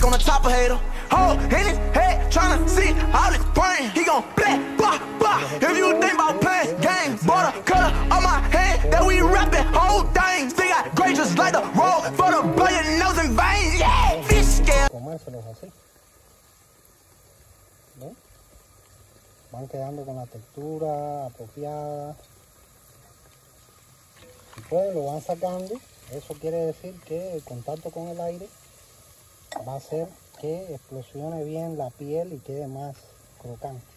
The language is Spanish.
on the top of hater. Hole in his head, tryna see all his brain. He gon' black, bah, bah. If you think about playing games, butter cutter on my hand, that we rapping whole thing. Still got great just like the road for the blood your nose and veins. Yeah, fish scale. Comérselos así. ¿Ven? Van quedando con la textura apropiada. Si pueden, lo van sacando. Eso quiere decir que el contacto con el aire va a hacer que explosione bien la piel y quede más crocante.